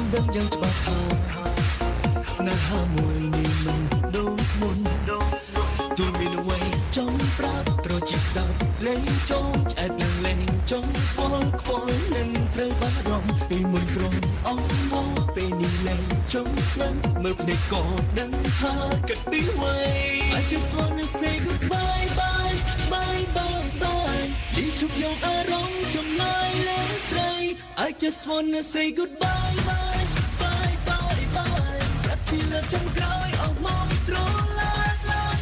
ដឹងយ៉ាងច្បាស់ថាស្នេហាមួយនេះមិនដូចមុនទូមានអ្វីចង់ប្រាប់ត្រជាស្ដាប់លេងចង់ឆ្អែតនឹងលេងចង់ខ្វល់ខ្វល់នឹងត្រូវបារម្ភពីមុនក្រមអស់មកពេលនេះលេងចង់ស្លាប់មើលភ្នែកក៏ដឹងថាគិតពីអ្វី I just wanna say goodbye bye bye bye bye នេះជប់យកអារម្មណ៍ចំណាយលើស្រី I just wanna say goodbye bye bye bye bye ប្រាប់ជាលើកចំក្រោយអស់មកស្រឡាញ់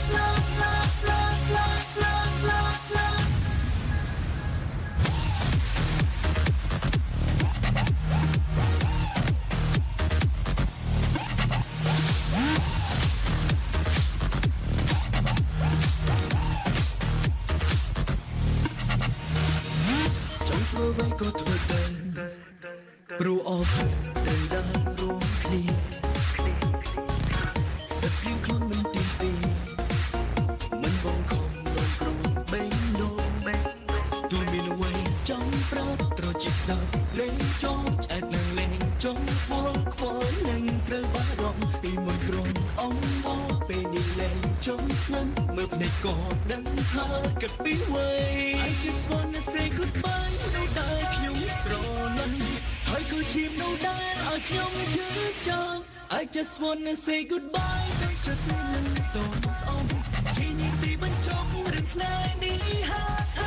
ធ្វើអ្វីក៏ធ្វើទៅព្រោះអស់ទៅដើររួមគ្នាស្ទឹកព្រៀងខ្លួនមិនទីពីមិនបងខំរងក្រំបេងដូងទូមានអ្វីចង់ប្រាប់ត្រជាស្ដាប់លេងចង់ឆ្អែតនឹងលេងចង់ខ្វល់ខ្វល់នឹងត្រូវបារម្ភពីមុនក្រមអស់មកពេលនេះលេងចង់ស្លាប់មើលភ្នែកក៏ដឹងថាគិតពីអ្វី I just wanna say goodbye នៅដែរខ្ញុំស្រឡាញ់ហើយក៏ជានៅដែរឲ្យខ្ញុំជឿចាំ I just wanna say goodbye តែចិត្តនឹងតូនស្អប់ជានីតិបញ្ចប់រឿងស្នេហ៍នេះហា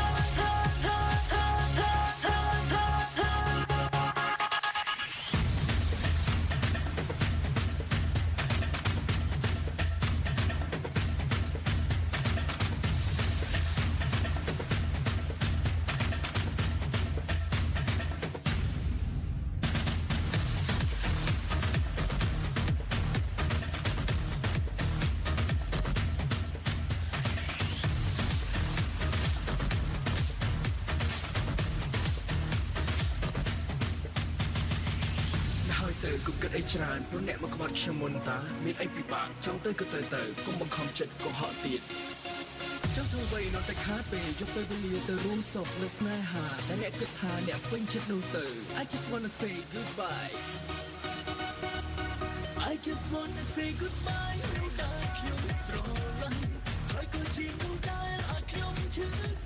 ទៅគុំគិតអីច្រើនព្រោះអ្នកមកក្បត់ខ្ញុំមុនតាមានអីពិបាកចង់ទៅក៏ទៅកុំបង្ខំចិត្តកុហកទៀតចង់ធ្វើអ្វីនៅតែខាតពេលយកពេលវេលាទៅរួមសុខនៅស្នេហាតែអ្នកគិតថាអ្នកពេញចិត្តនោះទៅ I just wanna say goodbye I just wanna say goodbye នៅដែរខ្ញុំស្រឡាញ់ហើយក៏ជានោះដែរឲ្យខ្ញុំជឿ